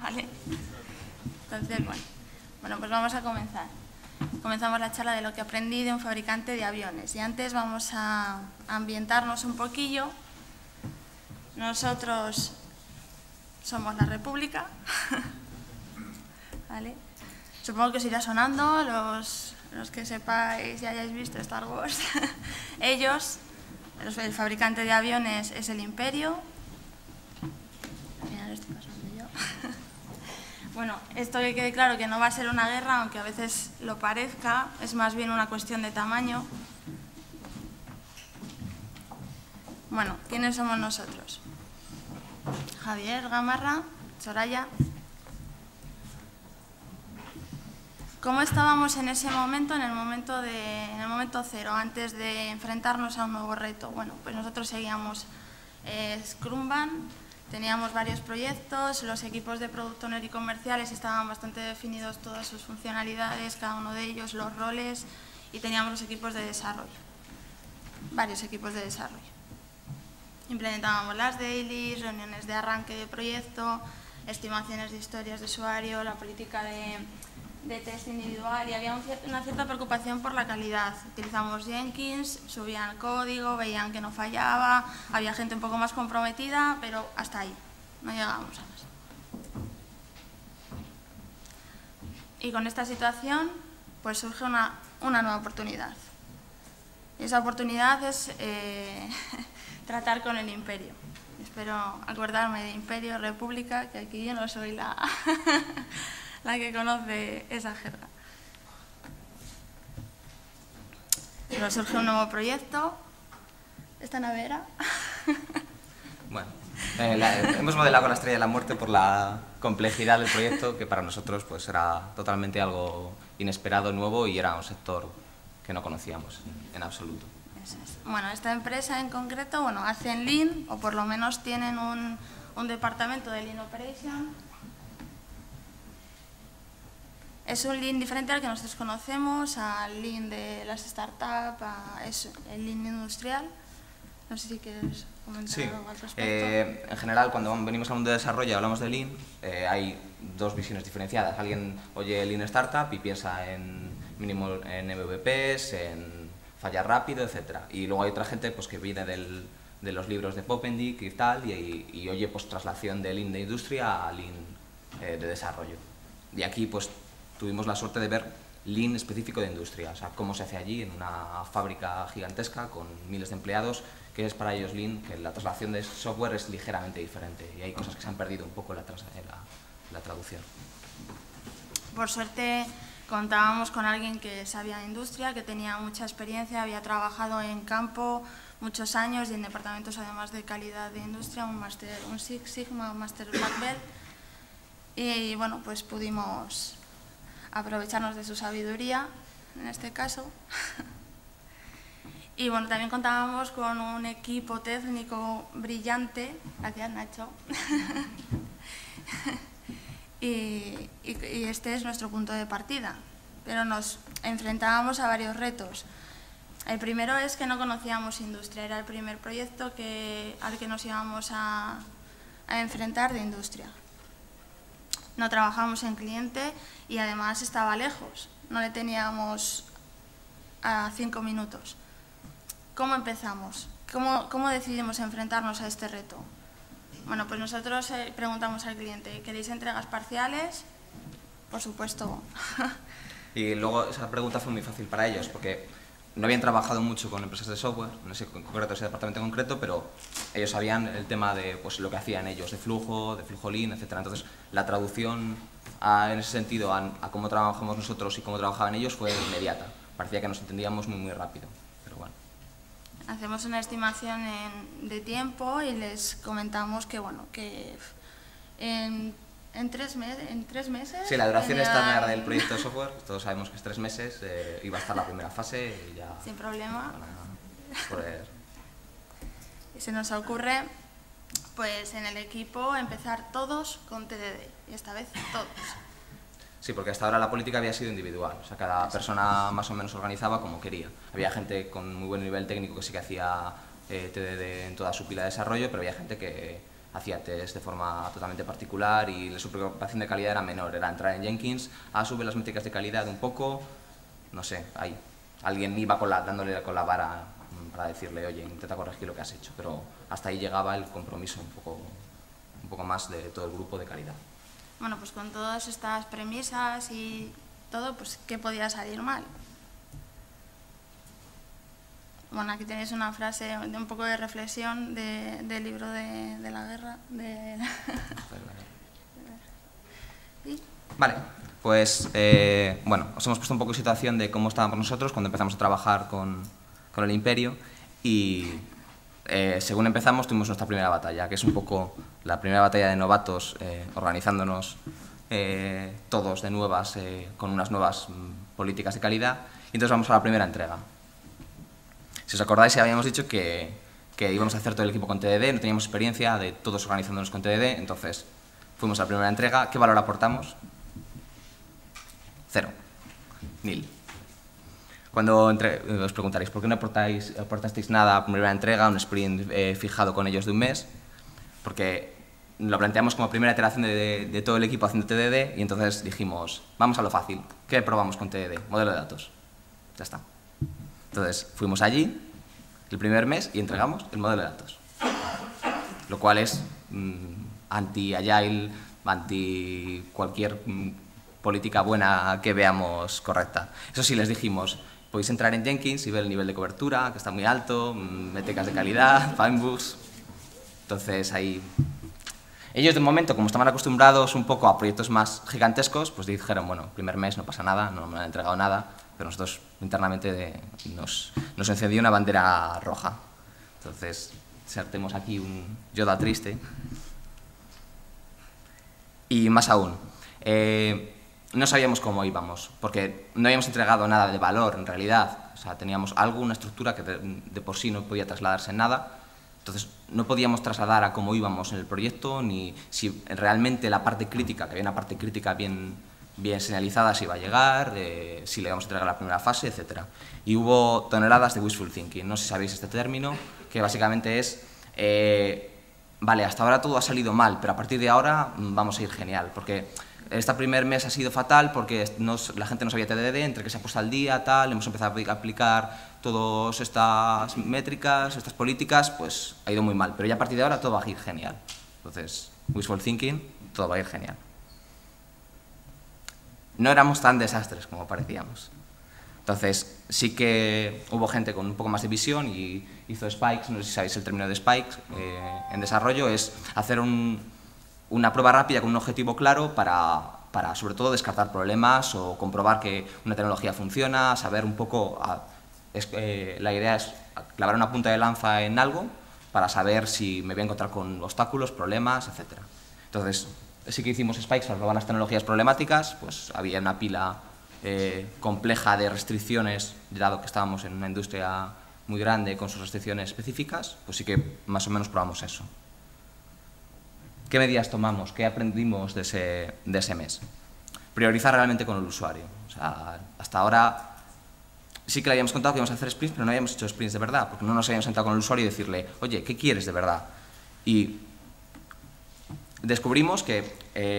¿vale? Entonces, bueno, pues vamos a comenzar. Comenzamos la charla de lo que aprendí de un fabricante de aviones. Y antes vamos a ambientarnos un poquillo. Nosotros somos la República, ¿vale? Supongo que os irá sonando, los que sepáis y hayáis visto Star Wars. Ellos, el fabricante de aviones es el Imperio. Al final estoy pasando yo. Bueno, esto que quede claro que no va a ser una guerra, aunque a veces lo parezca, es más bien una cuestión de tamaño. Bueno, ¿quiénes somos nosotros? Javier, Gamarra, Soraya. ¿Cómo estábamos en ese momento, en el momento cero, antes de enfrentarnos a un nuevo reto? Bueno, pues nosotros seguíamos Scrumban, teníamos varios proyectos, los equipos de Product Owner y comerciales estaban bastante definidos todas sus funcionalidades, cada uno de ellos, los roles, y teníamos los equipos de desarrollo, varios equipos de desarrollo. Implementábamos las dailies, reuniones de arranque de proyecto, estimaciones de historias de usuario, la política de test individual, y había una cierta preocupación por la calidad. Utilizamos Jenkins, subían código, veían que no fallaba, había gente un poco más comprometida, pero hasta ahí, no llegábamos a más. Y con esta situación pues surge una nueva oportunidad. Y esa oportunidad es tratar con el Imperio. Espero acordarme de Imperio, República, que aquí yo no soy la que conoce esa jerga. Pero surge un nuevo proyecto. ¿Esta nave era? Bueno, hemos modelado con la Estrella de la Muerte por la complejidad del proyecto, que para nosotros pues era totalmente algo inesperado, nuevo, y era un sector que no conocíamos en absoluto. Eso es. Bueno, esta empresa en concreto, hacen Lean, o por lo menos tienen un departamento de Lean Operation. Es un Lean diferente al que nosotros conocemos, al Lean de las startups, es el Lean industrial. No sé si quieres comentar algo al respecto. En general, cuando venimos al mundo de desarrollo y hablamos de Lean, hay dos visiones diferenciadas. Alguien oye Lean Startup y piensa en mínimo en MVPs, en fallar rápido, etc. Y luego hay otra gente pues, que viene de los libros de Poppendick y tal, y oye pues, traslación de Lean de industria a Lean de desarrollo. Y aquí pues tuvimos la suerte de ver Lean específico de industria, o sea, cómo se hace allí en una fábrica gigantesca con miles de empleados, que es para ellos Lean, que la traslación de software es ligeramente diferente y hay cosas que se han perdido un poco en la traducción. Por suerte contábamos con alguien que sabía de industria, que tenía mucha experiencia, había trabajado en campo muchos años y en departamentos además de calidad de industria, un Six Sigma, un Master Black Belt, y bueno, pues pudimos aprovecharnos de su sabiduría, en este caso. Y bueno, también contábamos con un equipo técnico brillante, gracias Nacho, y este es nuestro punto de partida, pero nos enfrentábamos a varios retos. El primero es que no conocíamos industria, era el primer proyecto al que nos íbamos a enfrentar de industria. No trabajábamos en cliente y además estaba lejos, no le teníamos a 5 minutos. ¿Cómo empezamos? ¿Cómo decidimos enfrentarnos a este reto? Bueno, pues nosotros preguntamos al cliente, ¿queréis entregas parciales? Por supuesto. Y luego esa pregunta fue muy fácil para ellos, porque no habían trabajado mucho con empresas de software, no sé en concreto ese departamento en concreto, pero ellos sabían el tema de pues, lo que hacían ellos, de flujo Lean, etc. Entonces, la traducción en ese sentido a cómo trabajamos nosotros y cómo trabajaban ellos fue inmediata. Parecía que nos entendíamos muy rápido, pero bueno. Hacemos una estimación de tiempo y les comentamos que, en 3 meses... Sí, la duración estándar del proyecto de software, todos sabemos que es 3 meses, iba a estar la primera fase y ya... Sin problema. Poder... Y se nos ocurre, pues en el equipo, empezar todos con TDD, y esta vez todos. Sí, porque hasta ahora la política había sido individual, o sea, cada persona más o menos organizaba como quería. Había gente con muy buen nivel técnico que sí que hacía TDD en toda su pila de desarrollo, pero había gente que hacía test de forma totalmente particular y su preocupación de calidad era menor, era entrar en Jenkins, sube las métricas de calidad un poco, no sé, ahí. Alguien iba dándole con la vara para decirle, oye, intenta corregir lo que has hecho, pero hasta ahí llegaba el compromiso un poco más de todo el grupo de calidad. Bueno, pues con todas estas premisas y todo, pues ¿qué podía salir mal? Bueno, aquí tenéis una frase de un poco de reflexión del libro de la guerra. Vale, pues bueno, os hemos puesto un poco en situación de cómo estábamos nosotros cuando empezamos a trabajar con el Imperio y según empezamos tuvimos nuestra primera batalla, que es un poco la primera batalla de novatos, organizándonos todos de nuevas, con unas nuevas políticas de calidad, y entonces vamos a la primera entrega. Si os acordáis, habíamos dicho que íbamos a hacer todo el equipo con TDD, no teníamos experiencia de todos organizándonos con TDD, entonces fuimos a la primera entrega. ¿Qué valor aportamos? 0. Nil. Cuando os preguntaréis, ¿por qué no aportasteis nada a primera entrega, un sprint fijado con ellos de un mes? Porque lo planteamos como primera iteración de todo el equipo haciendo TDD y entonces dijimos, vamos a lo fácil. ¿Qué probamos con TDD? Modelo de datos. Ya está. Entonces fuimos allí el primer mes y entregamos el modelo de datos. Lo cual es anti-agile, anti cualquier política buena que veamos correcta. Eso sí, les dijimos, podéis entrar en Jenkins y ver el nivel de cobertura, que está muy alto, métricas de calidad, finebooks. Entonces ahí... Ellos de momento, como estaban acostumbrados un poco a proyectos más gigantescos, pues dijeron, bueno, primer mes no pasa nada, no me han entregado nada, pero nosotros internamente nos encendió una bandera roja. Entonces, insertemos aquí un Yoda triste. Y más aún, no sabíamos cómo íbamos, porque no habíamos entregado nada de valor en realidad. O sea, teníamos algo, una estructura que de por sí no podía trasladarse en nada. Entonces, no podíamos trasladar a cómo íbamos en el proyecto, ni si realmente la parte crítica, que había una parte crítica bien señalizada, si iba a llegar, si le íbamos a entregar la primera fase, etc. Y hubo toneladas de wishful thinking. No sé si sabéis este término, que básicamente es, vale, hasta ahora todo ha salido mal, pero a partir de ahora vamos a ir genial, porque este primer mes ha sido fatal porque la gente no sabía TDD, entre que se ha puesto al día, tal, hemos empezado a aplicar todas estas métricas, estas políticas, pues ha ido muy mal, pero ya a partir de ahora todo va a ir genial. Entonces, wishful thinking, todo va a ir genial. No éramos tan desastres como parecíamos. Entonces, sí que hubo gente con un poco más de visión y hizo spikes, no sé si sabéis el término de spikes, en desarrollo es hacer una prueba rápida con un objetivo claro para sobre todo descartar problemas o comprobar que una tecnología funciona, saber un poco... la idea es clavar una punta de lanza en algo para saber si me voy a encontrar con obstáculos, problemas, etc. Entonces, sí que hicimos spikes para probar las tecnologías problemáticas, pues había una pila compleja de restricciones, dado que estábamos en una industria muy grande con sus restricciones específicas, pues sí que más o menos probamos eso. ¿Qué medidas tomamos? ¿Qué aprendimos de ese mes? Priorizar realmente con el usuario. O sea, hasta ahora sí que le habíamos contado que íbamos a hacer sprints, pero no habíamos hecho sprints de verdad, porque no nos habíamos sentado con el usuario y decirle, oye, ¿qué quieres de verdad? Y descubrimos que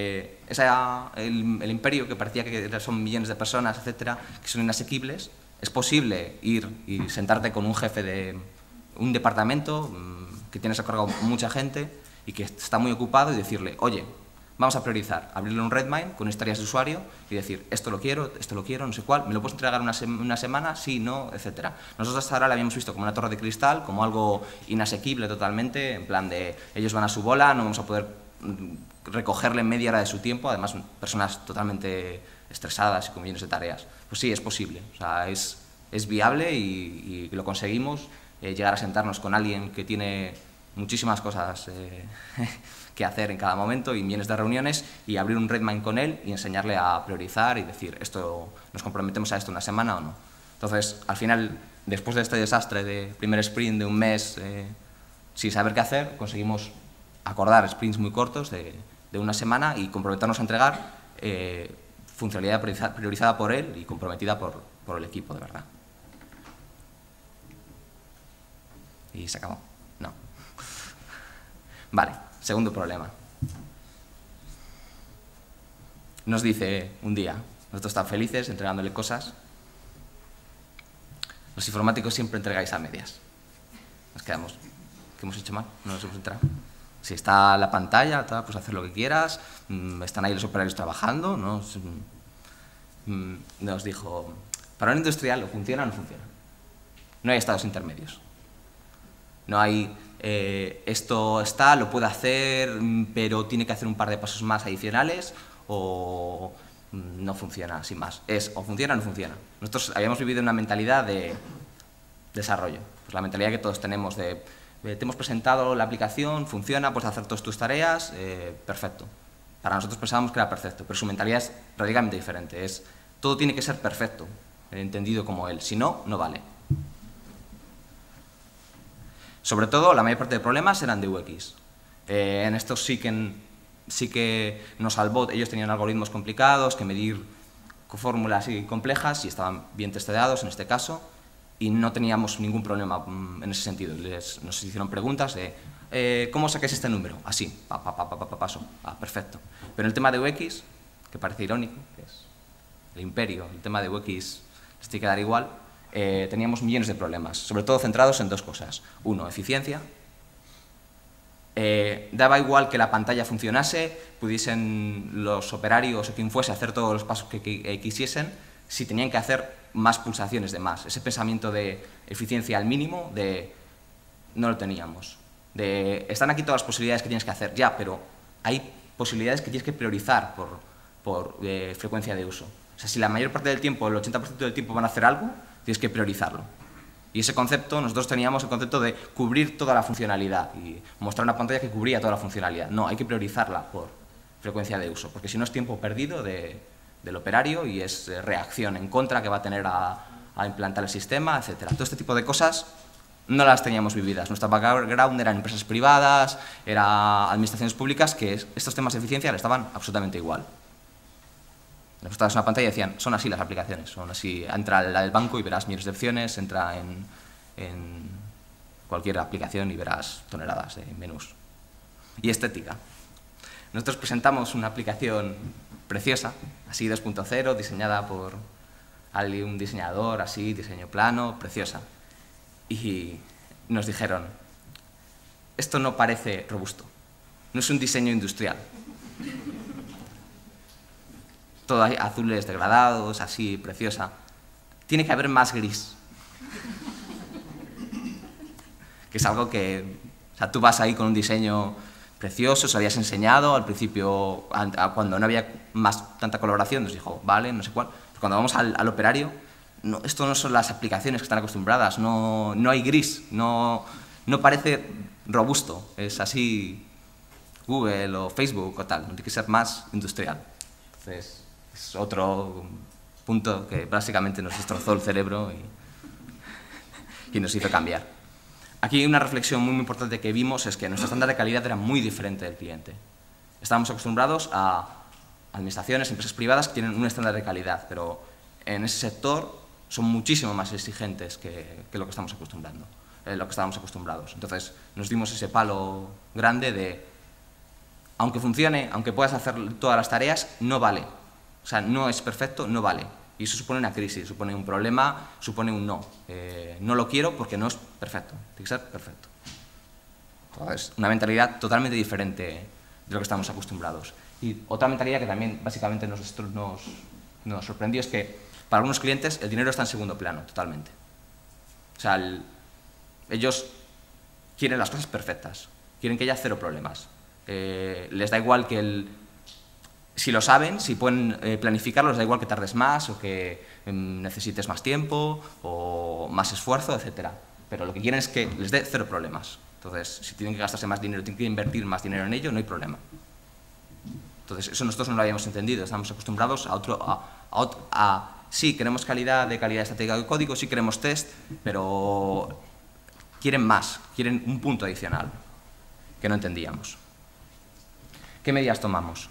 el imperio, que parecía que son millones de personas, etcétera, que son inasequibles, es posible ir y sentarte con un jefe de un departamento que tienes a cargo mucha gente y que está muy ocupado y decirle, oye, vamos a priorizar, abrirle un Redmine con historias de usuario y decir, esto lo quiero, no sé cuál, ¿me lo puedes entregar una semana? Sí, no, etcétera. Nosotros hasta ahora la habíamos visto como una torre de cristal, como algo inasequible totalmente, en plan de, ellos van a su bola, no vamos a poder recogerle media hora de su tiempo, además personas totalmente estresadas y con millones de tareas. Pues sí, es posible, o sea, es viable y lo conseguimos, llegar a sentarnos con alguien que tiene muchísimas cosas que hacer en cada momento y millones de reuniones y abrir un Redmine con él y enseñarle a priorizar y decir, ¿nos comprometemos a esto una semana o no? Entonces, al final, después de este desastre de primer sprint de un mes sin saber qué hacer, conseguimos acordar sprints muy cortos de una semana y comprometernos a entregar funcionalidad priorizada por él y comprometida por el equipo, de verdad. Y se acabó. No. Vale, segundo problema. Nos dice un día, nosotros tan felices entregándole cosas, los informáticos siempre entregáis a medias. Nos quedamos, ¿qué hemos hecho mal? No nos hemos enterado. Si está la pantalla, pues hacer lo que quieras, están ahí los operarios trabajando, ¿no? Nos dijo, para un industrial, ¿o funciona o no funciona? No hay estados intermedios. No hay, esto está, lo puede hacer, pero tiene que hacer un par de pasos más adicionales, o no funciona, sin más. Es o funciona o no funciona. Nosotros habíamos vivido una mentalidad de desarrollo, pues la mentalidad que todos tenemos de te hemos presentado la aplicación, funciona, puedes hacer todas tus tareas, perfecto. Para nosotros pensábamos que era perfecto, pero su mentalidad es radicalmente diferente. Es todo tiene que ser perfecto, entendido como él, si no, no vale. Sobre todo, la mayor parte de problemas eran de UX. En esto sí que nos salvó, ellos tenían algoritmos complicados, que medir fórmulas complejas y estaban bien testeados en este caso, y no teníamos ningún problema en ese sentido. Nos hicieron preguntas de ¿cómo saquéis este número? Así, paso. Perfecto. Pero el tema de UX, que parece irónico, que es el imperio, el tema de UX les tiene que dar igual, teníamos millones de problemas, sobre todo centrados en dos cosas. Uno, eficiencia. Daba igual que la pantalla funcionase, pudiesen los operarios o quien fuese hacer todos los pasos que quisiesen, si tenían que hacer más pulsaciones de más. Ese pensamiento de eficiencia al mínimo, no lo teníamos. Están aquí todas las posibilidades que tienes que hacer, ya, pero hay posibilidades que tienes que priorizar por frecuencia de uso. O sea, si la mayor parte del tiempo, el 80% del tiempo van a hacer algo, tienes que priorizarlo. Y ese concepto, nosotros teníamos el concepto de cubrir toda la funcionalidad y mostrar una pantalla que cubría toda la funcionalidad. No, hay que priorizarla por frecuencia de uso, porque si no es tiempo perdido del operario y es reacción en contra que va a tener a implantar el sistema, etc. Todo este tipo de cosas no las teníamos vividas. Nuestra background eran empresas privadas, eran administraciones públicas que estos temas de eficiencia le estaban absolutamente igual. Les mostrabas una pantalla y decían, son así las aplicaciones, son así, entra la del banco y verás miles de opciones, entra en cualquier aplicación y verás toneladas de menús. Y estética. Nosotros presentamos una aplicación preciosa, así 2.0, diseñada por un diseñador, así, diseño plano, preciosa. Y nos dijeron, esto no parece robusto, no es un diseño industrial. Todo ahí, azules degradados, así, preciosa. Tiene que haber más gris. Que es algo que, o sea, tú vas ahí con un diseño precioso, os habías enseñado al principio, cuando no había tanta colaboración, nos dijo, vale, no sé cuál. Pero cuando vamos al operario, no, esto no son las aplicaciones que están acostumbradas, no hay gris, no parece robusto, es así Google o Facebook o tal, tiene que ser más industrial. Entonces, es otro punto que básicamente nos destrozó el cerebro y nos hizo cambiar. Aquí una reflexión muy importante que vimos es que nuestro estándar de calidad era muy diferente del cliente. Estábamos acostumbrados a administraciones, empresas privadas que tienen un estándar de calidad, pero en ese sector son muchísimo más exigentes que lo que estamos acostumbrando, lo que estábamos acostumbrados. Entonces nos dimos ese palo grande de, aunque funcione, aunque puedas hacer todas las tareas, no vale. O sea, no es perfecto, no vale. Y eso supone una crisis, supone un problema, supone un no. No lo quiero porque no es perfecto, tiene que ser perfecto. Entonces, una mentalidad totalmente diferente de lo que estamos acostumbrados. Y otra mentalidad que también básicamente nos sorprendió es que para algunos clientes el dinero está en segundo plano, totalmente. O sea, ellos quieren las cosas perfectas, quieren que haya cero problemas. Les da igual que si lo saben, si pueden planificarlo, les da igual que tardes más o que necesites más tiempo o más esfuerzo, etc. Pero lo que quieren es que les dé cero problemas. Entonces, si tienen que gastarse más dinero, tienen que invertir más dinero en ello, no hay problema. Entonces, eso nosotros no lo habíamos entendido. Estamos acostumbrados sí, queremos calidad estática de código, sí queremos test, pero quieren más, quieren un punto adicional que no entendíamos. ¿Qué medidas tomamos?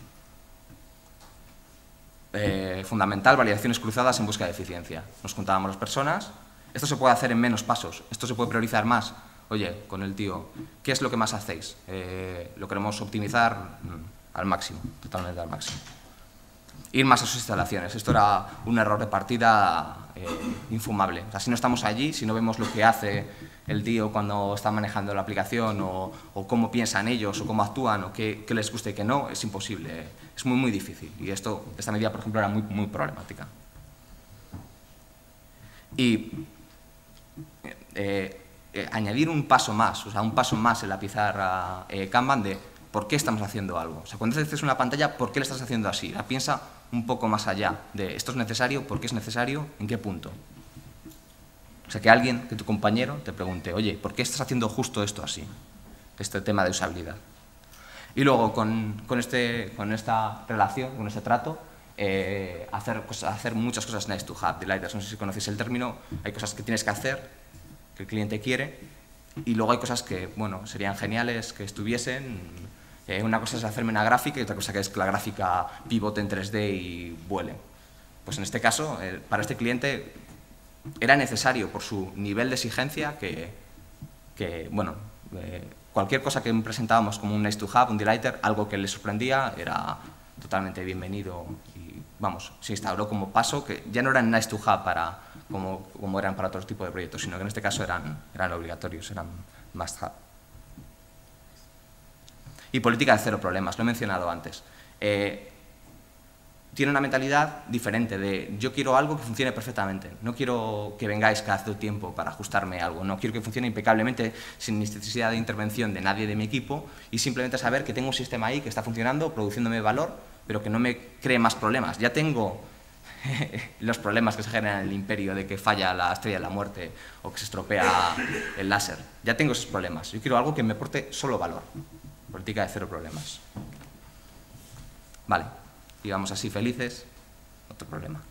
Fundamental, validaciones cruzadas en busca de eficiencia. Nos juntábamos las personas, esto se puede hacer en menos pasos, esto se puede priorizar más oye, con el tío, ¿qué es lo que más hacéis? Lo queremos optimizar al máximo, totalmente al máximo. Ir más a sus instalaciones. Esto era un error de partida infumable. O sea, si no estamos allí, si no vemos lo que hace el tío cuando está manejando la aplicación o cómo piensan ellos o cómo actúan o qué les gusta y qué no, es imposible. Es muy, muy difícil. Y esta medida, por ejemplo, era muy, muy problemática. Y añadir un paso más, o sea, un paso más en la pizarra Kanban de por qué estamos haciendo algo. O sea, cuando haces una pantalla, ¿por qué le estás haciendo así? La piensa un poco más allá de esto es necesario, ¿por qué es necesario? ¿En qué punto? O sea, que alguien, que tu compañero te pregunte, oye, ¿por qué estás haciendo justo esto así? Este tema de usabilidad. Y luego, con esta relación, con este trato, hacer muchas cosas nice to have, delighters. No sé si conocéis el término, hay cosas que tienes que hacer, que el cliente quiere, y luego hay cosas que, bueno, serían geniales que estuviesen. Una cosa es hacerme una gráfica y otra cosa que es que la gráfica pivote en 3D y vuele. Pues en este caso, para este cliente era necesario por su nivel de exigencia que cualquier cosa que presentábamos como un nice to have, un delighter, algo que le sorprendía, era totalmente bienvenido y, vamos, se instauró como paso que ya no eran nice to have como eran para otros tipos de proyectos, sino que en este caso eran obligatorios, eran must have. Y política de cero problemas, lo he mencionado antes. Tiene una mentalidad diferente de yo quiero algo que funcione perfectamente, no quiero que vengáis cada cierto tiempo para ajustarme algo, no quiero que funcione impecablemente sin necesidad de intervención de nadie de mi equipo y simplemente saber que tengo un sistema ahí que está funcionando, produciéndome valor, pero que no me cree más problemas. Ya tengo los problemas que se generan en el imperio de que falla la estrella de la muerte o que se estropea el láser. Ya tengo esos problemas. Yo quiero algo que me aporte solo valor. Política de cero problemas. Vale, íbamos así felices, otro problema.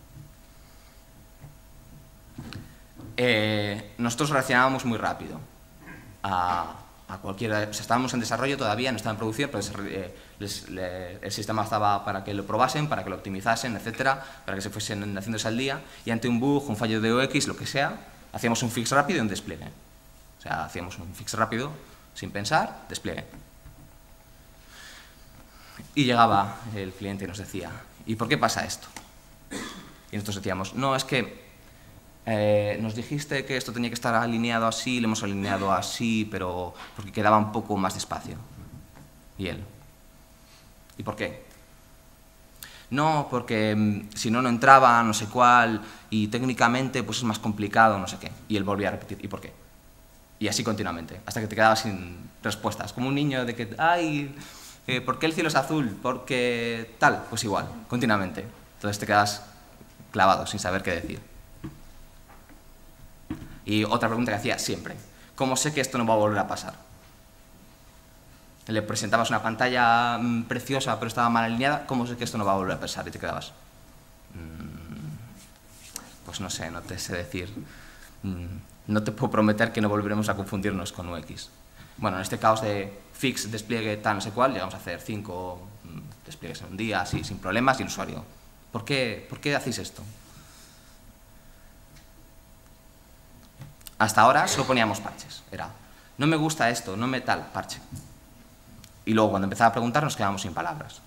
Nosotros reaccionábamos muy rápido a cualquiera. O sea, estábamos en desarrollo todavía, no estaba en producción, pero el sistema estaba para que lo probasen, para que lo optimizasen, etcétera, para que se fuesen haciéndose al día, y ante un bug, un fallo de UX, lo que sea, hacíamos un fix rápido y un despliegue. O sea, hacíamos un fix rápido, sin pensar, despliegue. Y llegaba el cliente y nos decía, ¿y por qué pasa esto? Y nosotros decíamos, no, es que nos dijiste que esto tenía que estar alineado así, lo hemos alineado así, pero porque quedaba un poco más despacio. Y él, ¿y por qué? No, porque si no, no entraba, no sé cuál, y técnicamente pues es más complicado, no sé qué. Y él volvía a repetir, ¿y por qué? Y así continuamente, hasta que te quedabas sin respuestas. Como un niño de que, ay, ¿por qué el cielo es azul? Porque tal, pues igual, continuamente. Entonces te quedas clavado, sin saber qué decir. Y otra pregunta que hacía siempre, ¿cómo sé que esto no va a volver a pasar? Le presentabas una pantalla preciosa pero estaba mal alineada, ¿cómo sé que esto no va a volver a pasar? Y te quedabas, pues no sé, no te sé decir, no te puedo prometer que no volveremos a confundirnos con UX. Bueno, en este caos de fix, despliegue, tal, no sé cuál, llegamos a hacer 5 despliegues en un día, así, sin problemas, y el usuario, ¿por qué hacéis esto? Hasta ahora solo poníamos parches, era, no me gusta esto, no me tal, parche. Y luego cuando empezaba a preguntar nos quedábamos sin palabras.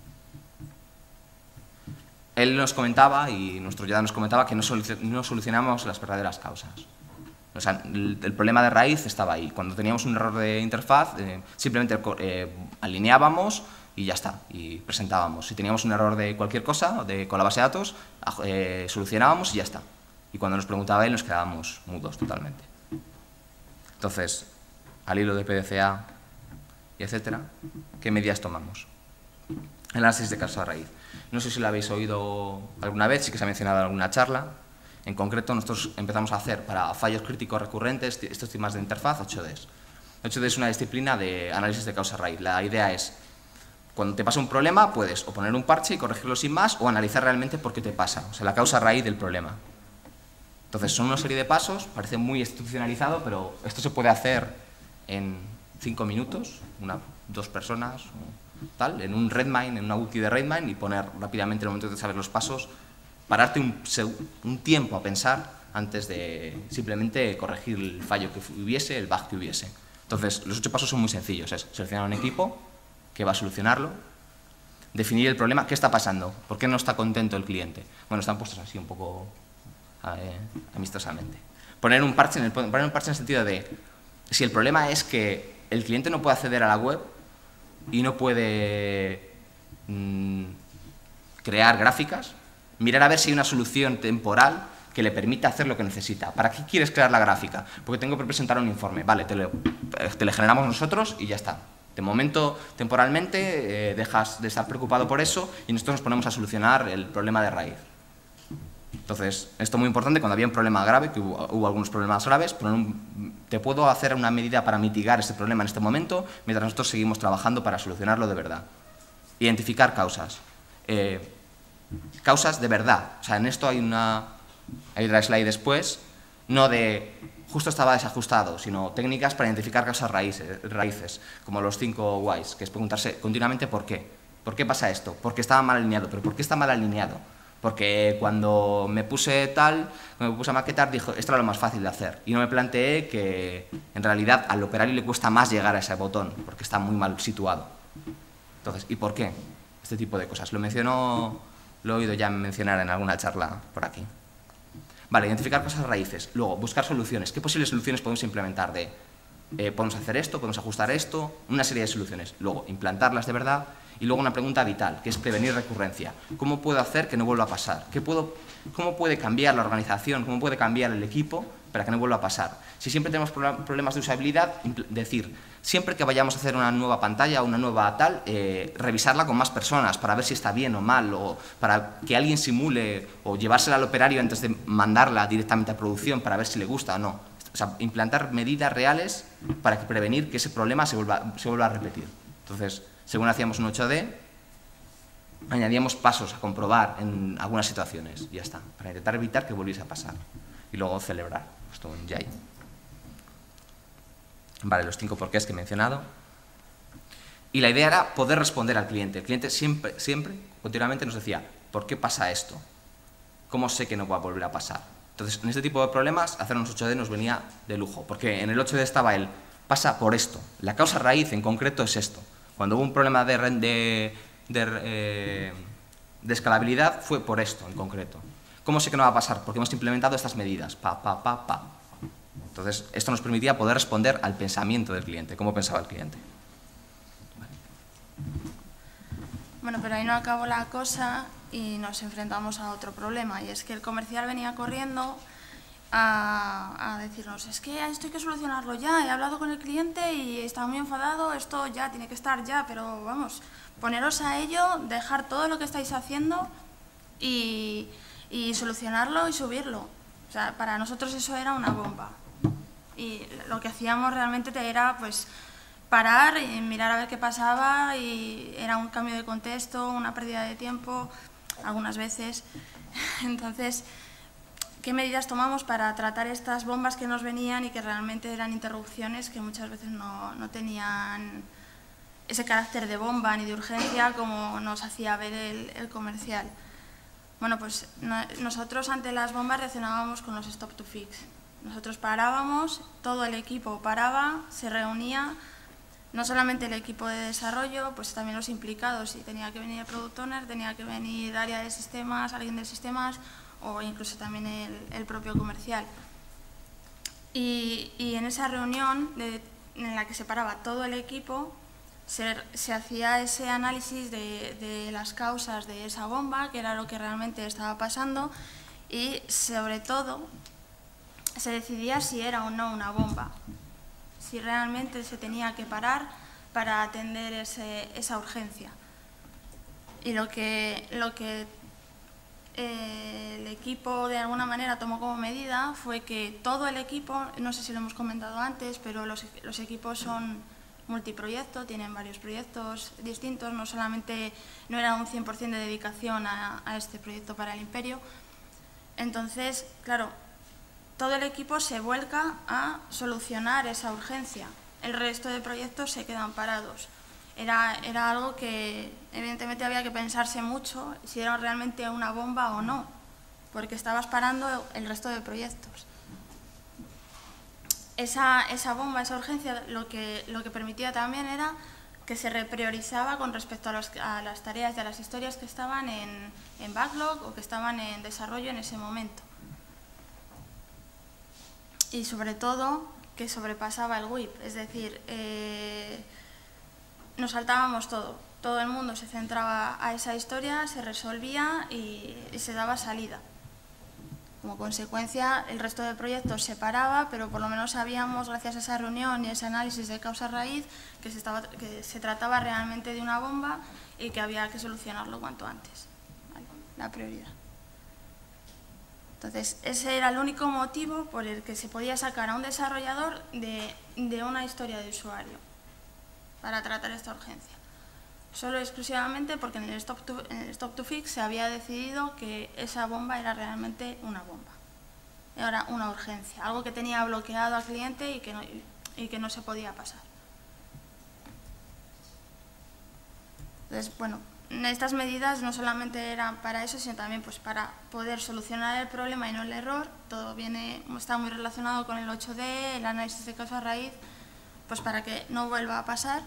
Él nos comentaba, y nuestro Yoda nos comentaba, que no solucionamos las verdaderas causas. O sea, el problema de raíz estaba ahí. Cuando teníamos un error de interfaz, simplemente alineábamos y ya está, y presentábamos. Si teníamos un error de cualquier cosa, con la base de datos, solucionábamos y ya está. Y cuando nos preguntaba él, nos quedábamos mudos totalmente. Entonces, al hilo de PDCA y etcétera, ¿qué medidas tomamos? El análisis de causa raíz. No sé si lo habéis oído alguna vez, sí que se ha mencionado en alguna charla. En concreto, nosotros empezamos a hacer para fallos críticos recurrentes estos temas de interfaz 8Ds. 8D es una disciplina de análisis de causa raíz. La idea es, cuando te pasa un problema, puedes o poner un parche y corregirlo sin más, o analizar realmente por qué te pasa, o sea, la causa raíz del problema. Entonces, son una serie de pasos, parece muy institucionalizado, pero esto se puede hacer en 5 minutos, 2 personas, tal, en un Redmine, en una wiki de Redmine, y poner rápidamente, en el momento de saber los pasos, pararte un tiempo a pensar antes de simplemente corregir el fallo que hubiese, el bug que hubiese. Entonces, los 8 pasos son muy sencillos. Es seleccionar un equipo que va a solucionarlo, definir el problema, qué está pasando, por qué no está contento el cliente. Bueno, están puestos así un poco amistosamente. Poner un parche en el sentido de, si el problema es que el cliente no puede acceder a la web y no puede crear gráficas, mirar a ver si hay una solución temporal que le permita hacer lo que necesita. ¿Para qué quieres crear la gráfica? Porque tengo que presentar un informe. Vale, te lo generamos nosotros y ya está. De momento, temporalmente, dejas de estar preocupado por eso y nosotros nos ponemos a solucionar el problema de raíz. Entonces, esto es muy importante cuando había un problema grave, que hubo algunos problemas graves, te puedo hacer una medida para mitigar este problema en este momento, mientras nosotros seguimos trabajando para solucionarlo de verdad. Identificar causas. Causas de verdad. O sea, en esto hay otra slide después, no de justo estaba desajustado, sino técnicas para identificar causas raíces, como los 5 whys, que es preguntarse continuamente por qué. ¿Por qué pasa esto? ¿Por qué estaba mal alineado? ¿Pero por qué está mal alineado? Porque cuando me puse a maquetar, dijo, esto era lo más fácil de hacer. Y no me planteé que, en realidad, al operario le cuesta más llegar a ese botón, porque está muy mal situado. Entonces, ¿y por qué? Este tipo de cosas. Lo he oído ya mencionar en alguna charla por aquí. Vale, identificar causas raíces. Luego, buscar soluciones. ¿Qué posibles soluciones podemos implementar? Podemos hacer esto, podemos ajustar esto, una serie de soluciones. Luego, implantarlas de verdad. Y luego una pregunta vital, que es prevenir recurrencia. ¿Cómo puedo hacer que no vuelva a pasar? ¿Cómo puede cambiar la organización? ¿Cómo puede cambiar el equipo para que no vuelva a pasar? Si siempre tenemos problemas de usabilidad, decir, siempre que vayamos a hacer una nueva pantalla o una nueva tal, revisarla con más personas para ver si está bien o mal, o para que alguien simule o llevársela al operario antes de mandarla directamente a producción para ver si le gusta o no. O sea, implantar medidas reales para prevenir que ese problema se vuelva a repetir. Entonces, según hacíamos un 8D, añadíamos pasos a comprobar en algunas situaciones, y ya está, para intentar evitar que volviese a pasar. Y luego celebrar, esto en Jai. Vale, los 5 porqués que he mencionado. Y la idea era poder responder al cliente. El cliente siempre, continuamente nos decía, ¿por qué pasa esto? ¿Cómo sé que no va a volver a pasar? Entonces, en este tipo de problemas, hacer unos 8D nos venía de lujo, porque en el 8D estaba pasa por esto. La causa raíz en concreto es esto. Cuando hubo un problema de escalabilidad fue por esto en concreto. ¿Cómo sé que no va a pasar? Porque hemos implementado estas medidas. Entonces, esto nos permitía poder responder al pensamiento del cliente, cómo pensaba el cliente. Bueno, pero ahí no acabó la cosa y nos enfrentamos a otro problema, y es que el comercial venía corriendo a decirnos, es que esto hay que solucionarlo ya, he hablado con el cliente y está muy enfadado, esto ya tiene que estar ya, pero vamos, poneros a ello, dejar todo lo que estáis haciendo y solucionarlo y subirlo. O sea, para nosotros eso era una bomba. Y lo que hacíamos realmente era pues parar y mirar a ver qué pasaba, y era un cambio de contexto, una pérdida de tiempo, algunas veces. Entonces, ¿qué medidas tomamos para tratar estas bombas que nos venían y que realmente eran interrupciones que muchas veces no tenían ese carácter de bomba ni de urgencia como nos hacía ver el comercial? Bueno, pues nosotros ante las bombas reaccionábamos con los stop to fix. Nosotros parábamos, todo el equipo paraba, se reunía, no solamente el equipo de desarrollo, pues también los implicados. Si tenía que venir el product owner, tenía que venir área de sistemas, alguien de sistemas, o incluso también el propio comercial. Y en esa reunión en la que se paraba todo el equipo, se hacía ese análisis de las causas de esa bomba, que era lo que realmente estaba pasando, y sobre todo se decidía si era o no una bomba, si realmente se tenía que parar para atender esa urgencia. Y lo que el equipo de alguna manera tomó como medida fue que todo el equipo, no sé si lo hemos comentado antes, pero los equipos son multiproyecto, tienen varios proyectos distintos, no era un 100% de dedicación a este proyecto para el Imperio. Entonces, claro, todo el equipo se vuelca a solucionar esa urgencia, el resto de proyectos se quedan parados. Era algo que evidentemente había que pensarse mucho si era realmente una bomba o no. porque estabas parando el resto de proyectos. Esa bomba, esa urgencia, lo que permitía también era que se repriorizaba con respecto a las tareas y a las historias que estaban en backlog o que estaban en desarrollo en ese momento. Y sobre todo, que sobrepasaba el WIP, es decir, nos saltábamos todo. Todo el mundo se centraba a esa historia, se resolvía y se daba salida. Como consecuencia, el resto de proyectos se paraba, pero por lo menos sabíamos, gracias a esa reunión y ese análisis de causa-raíz, que se trataba realmente de una bomba y que había que solucionarlo cuanto antes. ¿Vale? La prioridad. Entonces, ese era el único motivo por el que se podía sacar a un desarrollador de una historia de usuario para tratar esta urgencia. Solo exclusivamente porque en el Stop to Fix se había decidido que esa bomba era realmente una bomba. Era una urgencia, algo que tenía bloqueado al cliente y que no se podía pasar. Entonces, bueno, estas medidas no solamente eran para eso, sino también pues, para poder solucionar el problema y no el error. Todo está muy relacionado con el 8D, el análisis de causa-raíz, pues para que no vuelva a pasar.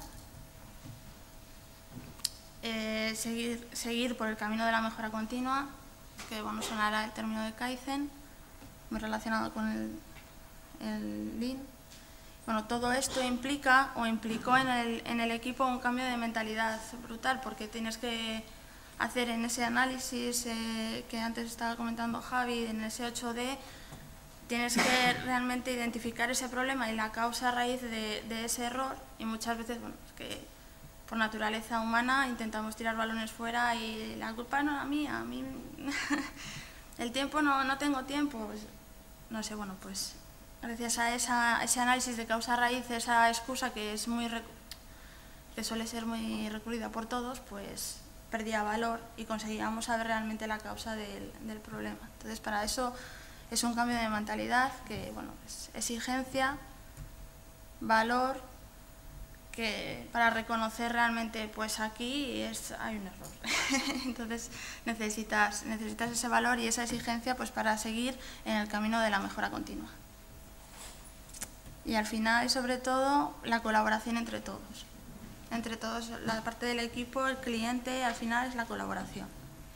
Seguir por el camino de la mejora continua, que bueno, sonará el término de Kaizen, muy relacionado con el Lean. Bueno, todo esto implica o implicó en el equipo un cambio de mentalidad brutal, porque tienes que hacer en ese análisis que antes estaba comentando Javi, en ese 8D, tienes que realmente identificar ese problema y la causa raíz de ese error, y muchas veces, bueno, es que por naturaleza humana intentamos tirar balones fuera y la culpa no a mí el tiempo no tengo tiempo, pues, no sé, bueno, pues gracias a ese análisis de causa-raíz, esa excusa que suele ser muy recurrida por todos, pues perdía valor y conseguíamos saber realmente la causa del problema. Entonces, para eso es un cambio de mentalidad que, bueno, es exigencia, valor, que para reconocer realmente, pues aquí hay un error. Entonces necesitas ese valor y esa exigencia pues para seguir en el camino de la mejora continua. Y al final, sobre todo, la colaboración entre todos. Entre todos, la parte del equipo, el cliente, al final es la colaboración.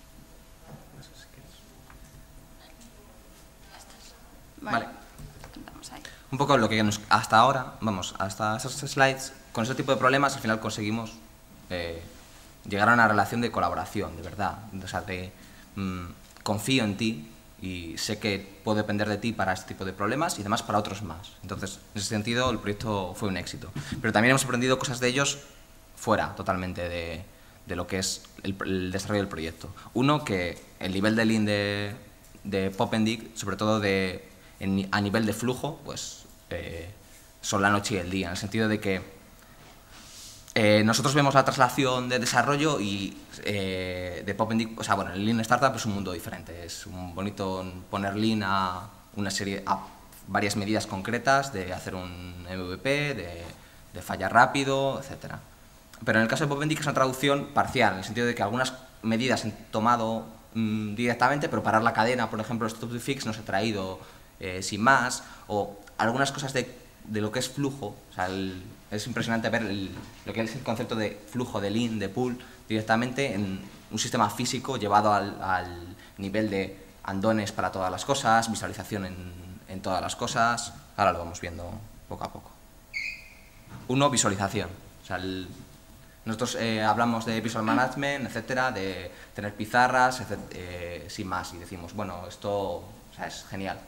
Vale. Un poco lo que hasta ahora, hasta esos slides, con ese tipo de problemas al final conseguimos llegar a una relación de colaboración, de verdad. O sea, confío en ti y sé que puedo depender de ti para este tipo de problemas y además para otros más. Entonces, en ese sentido, el proyecto fue un éxito. Pero también hemos aprendido cosas de ellos fuera totalmente de lo que es el desarrollo del proyecto. Uno, que el nivel de Lean de Popendik, sobre todo a nivel de flujo, pues son la noche y el día, en el sentido de que nosotros vemos la traslación de desarrollo y de Popendik, o sea, bueno, el Lean Startup es un mundo diferente, es un bonito poner Lean a varias medidas concretas de hacer un MVP, de fallar rápido, etc. Pero en el caso de Popendik es una traducción parcial, en el sentido de que algunas medidas se han tomado directamente, pero parar la cadena, por ejemplo, Stop to Fix no se ha traído sin más, o algunas cosas de lo que es flujo. O sea, es impresionante ver lo que es el concepto de flujo, de Lean, de Pool, directamente en un sistema físico llevado al nivel de andones para todas las cosas, visualización en todas las cosas. Ahora lo vamos viendo poco a poco. Uno, visualización. O sea, nosotros hablamos de visual management, etcétera, de tener pizarras, sin más, y decimos, bueno, esto, o sea, es genial.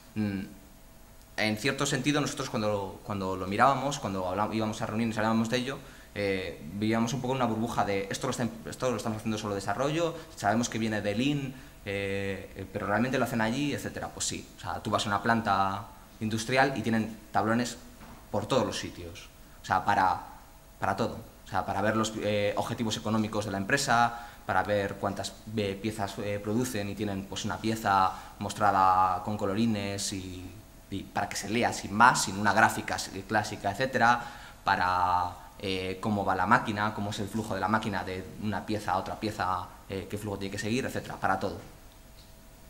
En cierto sentido, nosotros cuando lo mirábamos, cuando íbamos a reuniones y hablábamos de ello, vivíamos un poco en una burbuja de esto lo estamos haciendo solo desarrollo, sabemos que viene de Lean, pero realmente lo hacen allí, etcétera. Pues sí, o sea, tú vas a una planta industrial y tienen tablones por todos los sitios, o sea, para todo, o sea, para ver los objetivos económicos de la empresa, para ver cuántas piezas producen y tienen pues una pieza mostrada con colorines y para que se lea sin más, sin una gráfica clásica, etcétera, para cómo va la máquina, cómo es el flujo de la máquina de una pieza a otra pieza, qué flujo tiene que seguir, etcétera, para todo.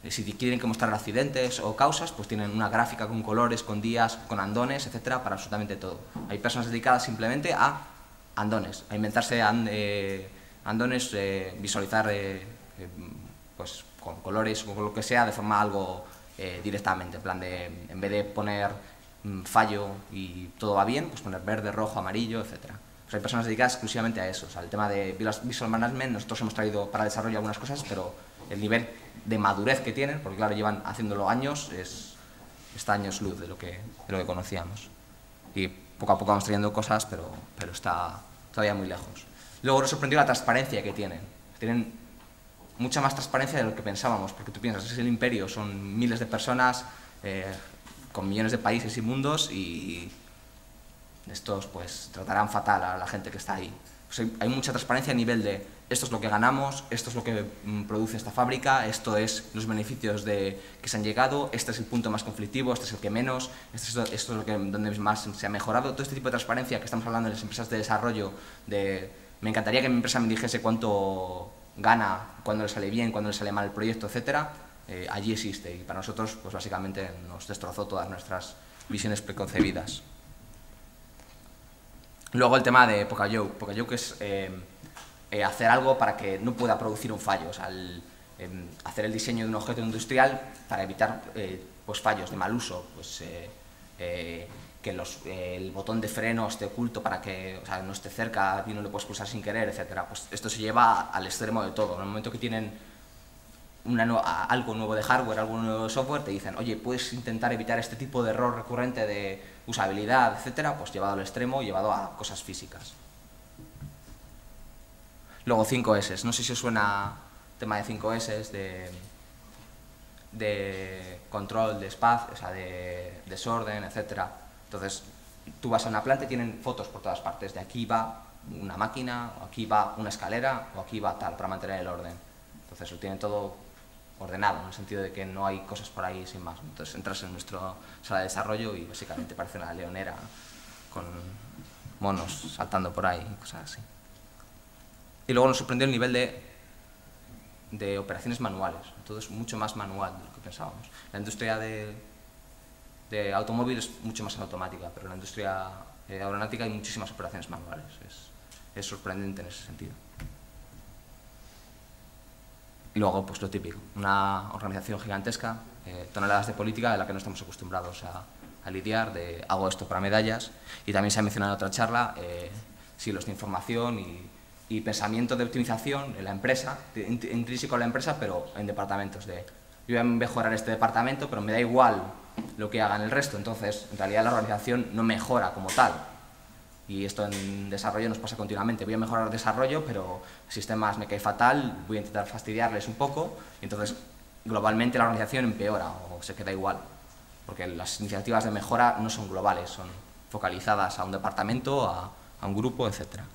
Si quieren que mostrar accidentes o causas, pues tienen una gráfica con colores, con días, con andones, etcétera, para absolutamente todo. Hay personas dedicadas simplemente a andones, a inventarse andones, visualizar pues con colores o con lo que sea de forma algo directamente, en plan de, en vez de poner fallo y todo va bien, pues poner verde, rojo, amarillo, etcétera. Pues hay personas dedicadas exclusivamente a eso. O sea, el tema de Visual Management, nosotros hemos traído para desarrollo algunas cosas, pero el nivel de madurez que tienen, porque claro, llevan haciéndolo años, está años luz de lo que conocíamos. Y poco a poco vamos trayendo cosas, pero está todavía muy lejos. Luego nos sorprendió la transparencia que tienen. Tienen mucha más transparencia de lo que pensábamos, porque tú piensas, es el imperio, son miles de personas, con millones de países y mundos, y estos pues tratarán fatal a la gente que está ahí. Pues hay mucha transparencia a nivel de esto es lo que ganamos, esto es lo que produce esta fábrica, esto es los beneficios que se han llegado, este es el punto más conflictivo, este es el que menos, esto es lo que, donde más se ha mejorado. Todo este tipo de transparencia que estamos hablando en las empresas de desarrollo, me encantaría que mi empresa me dijese cuánto gana, cuándo le sale bien, cuándo le sale mal el proyecto, etcétera, allí existe, y para nosotros pues básicamente nos destrozó todas nuestras visiones preconcebidas. Luego el tema de Pocayoke. Pocayoke es hacer algo para que no pueda producir un fallo, o sea, hacer el diseño de un objeto industrial para evitar pues fallos de mal uso, pues, que el botón de freno esté oculto para que, o sea, no esté cerca y no lo puedes pulsar sin querer, etcétera. Pues esto se lleva al extremo de todo. En el momento que tienen algo nuevo de hardware, algo nuevo de software, te dicen, oye, puedes intentar evitar este tipo de error recurrente de usabilidad, etcétera, pues llevado al extremo, llevado a cosas físicas. Luego 5S, no sé si os suena el tema de 5S, de control de espacio, o sea, de desorden, etcétera. Entonces, tú vas a una planta y tienen fotos por todas partes, de aquí va una máquina, o aquí va una escalera, o aquí va tal, para mantener el orden. Entonces, lo tienen todo ordenado, en el sentido de que no hay cosas por ahí sin más. Entonces, entras en nuestra sala de desarrollo y básicamente parece una leonera con monos saltando por ahí, cosas así. Y luego nos sorprendió el nivel de operaciones manuales. Todo es mucho más manual de lo que pensábamos. La industria de automóvil es mucho más automática, pero en la industria aeronáutica hay muchísimas operaciones manuales. Es sorprendente en ese sentido. Y luego, pues lo típico, una organización gigantesca, toneladas de política de la que no estamos acostumbrados a lidiar, de hago esto para medallas. Y también se ha mencionado en otra charla, siglos de información y pensamiento de optimización en la empresa, intrínseco a la empresa, pero en departamentos de yo voy a mejorar este departamento, pero me da igual lo que haga en el resto. Entonces, en realidad la organización no mejora como tal. Y esto en desarrollo nos pasa continuamente. Voy a mejorar el desarrollo, pero sistemas me cae fatal, voy a intentar fastidiarles un poco, y entonces globalmente la organización empeora o se queda igual. Porque las iniciativas de mejora no son globales, son focalizadas a un departamento, a un grupo, etcétera.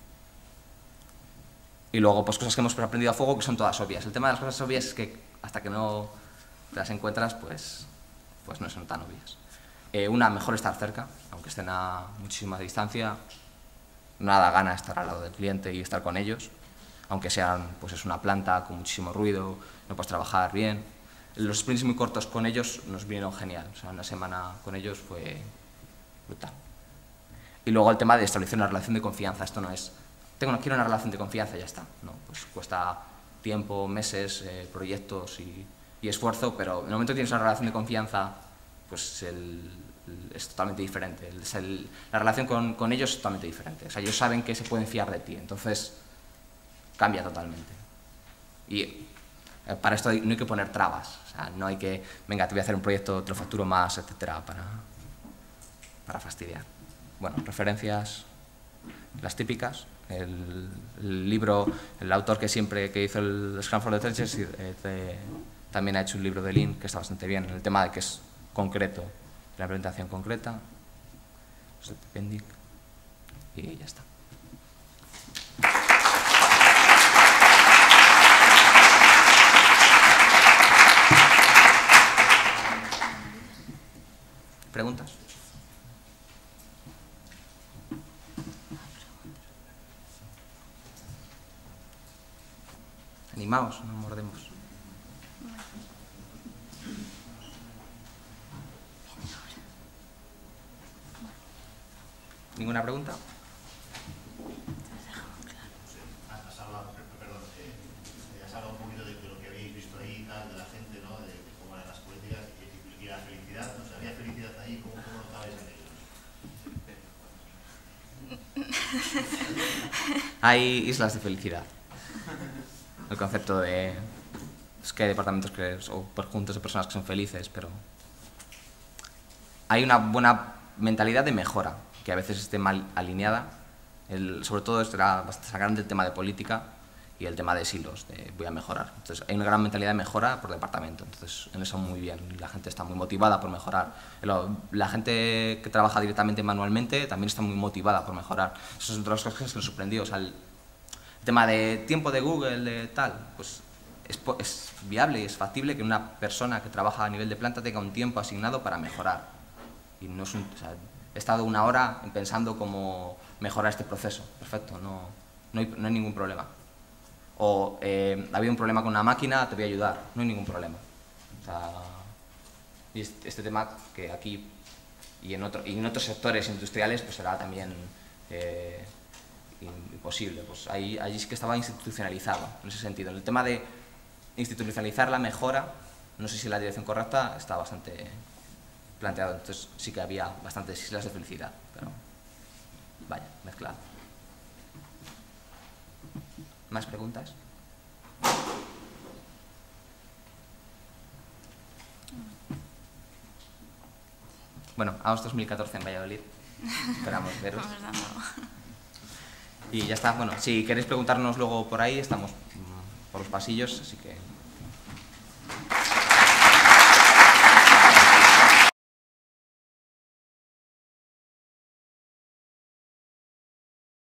Y luego, pues cosas que hemos aprendido a fuego que son todas obvias. El tema de las cosas obvias es que hasta que no te las encuentras, pues no son tan obvias. Una, mejor estar cerca, aunque estén a muchísima distancia. Nada gana estar al lado del cliente y estar con ellos, aunque sean, pues es una planta con muchísimo ruido, no puedes trabajar bien. Los sprints muy cortos con ellos nos vinieron genial, o sea, una semana con ellos fue brutal. Y luego el tema de establecer una relación de confianza. Esto no es quiero una relación de confianza y ya está. No, pues cuesta tiempo, meses, proyectos y esfuerzo, pero en el momento que tienes una relación de confianza, pues es totalmente diferente. La relación con ellos es totalmente diferente. O sea, ellos saben que se pueden fiar de ti, entonces cambia totalmente. Y para esto no hay que poner trabas. O sea, no hay que, venga, te voy a hacer un proyecto, te lo facturo más, etcétera, para fastidiar. Bueno, referencias, las típicas. El libro, el autor que hizo el Scrum for the Trenches también ha hecho un libro de Lean que está bastante bien, en el tema de que es concreto, la implementación concreta, y ya está. ¿Preguntas? Animaos, no mordemos. ¿Ninguna pregunta? Has hablado, perdón, has hablado un poquito de lo que habéis visto ahí, tal, de la gente, ¿no? De cómo eran las políticas y la felicidad. No sé, ¿había felicidad ahí? ¿Cómo notabais en ellos? Hay islas de felicidad. El concepto de... Es que hay departamentos o conjuntos de personas que son felices, pero... Hay una buena mentalidad de mejora, que a veces esté mal alineada. Sobre todo era bastante grande el tema de política y el tema de silos, de voy a mejorar. Entonces hay una gran mentalidad de mejora por departamento, entonces en eso muy bien, la gente está muy motivada por mejorar. La gente que trabaja directamente manualmente también está muy motivada por mejorar. Eso es otra de las cosas que nos sorprendió. O sea, el tema de tiempo de Google, de tal, pues es viable y es factible que una persona que trabaja a nivel de planta tenga un tiempo asignado para mejorar. Y no es o sea, he estado 1 hora pensando cómo mejorar este proceso. Perfecto, no hay ningún problema. O ha habido un problema con una máquina, te voy a ayudar. No hay ningún problema. O sea, y este tema que aquí y en otros sectores industriales pues será también imposible. Pues ahí sí que estaba institucionalizado en ese sentido. En el tema de institucionalizar la mejora, no sé si la dirección correcta está bastante planteado, entonces sí que había bastantes islas de felicidad, pero vaya, mezclado. ¿Más preguntas? Bueno, AOS 2014 en Valladolid, esperamos veros. Y ya está, bueno, si queréis preguntarnos luego por ahí, estamos por los pasillos, así que...